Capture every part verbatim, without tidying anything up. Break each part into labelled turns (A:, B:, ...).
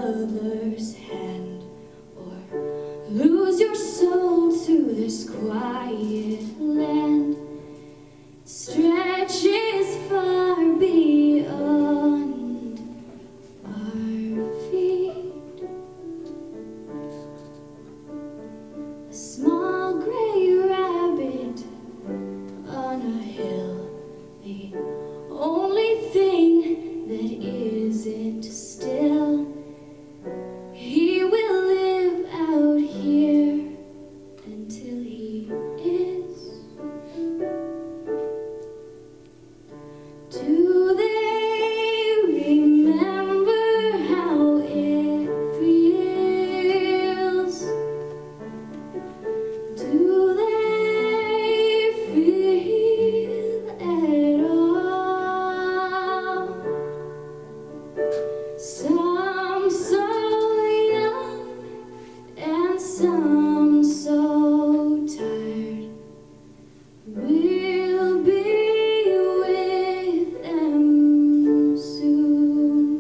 A: another's hand, or lose your soul to this quiet land. It stretches far beyond our feet. A small gray rabbit on a hill, the only thing that isn't still. He will live out here until he is. Do they remember how it feels? Do they feel at all? Some so young and some so tired. We'll be with them soon.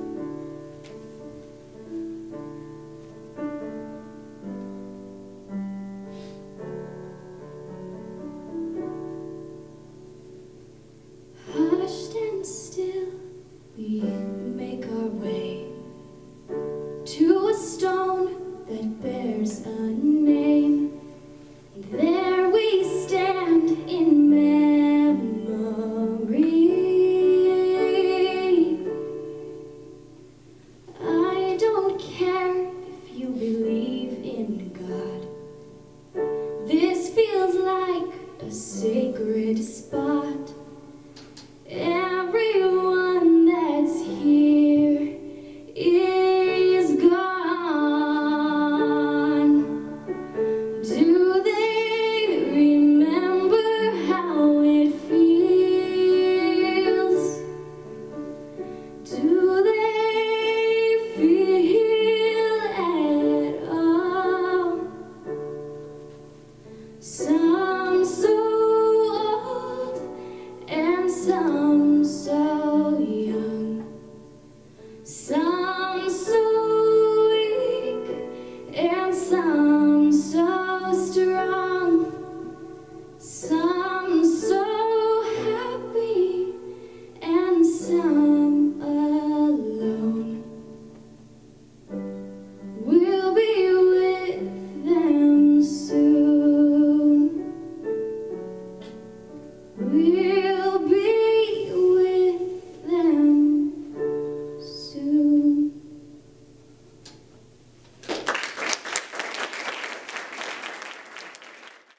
A: Hushed and still, we make our way to a stone that bears a name. And there we stand in memory. I don't care if you believe in God. This feels like a sacred spot. Everyone that's here is gone. Do they remember how it feels? Do they feel at all? Some so old and some so young, some so weak and some so strong, some so happy and some alone. We'll be with them soon. We're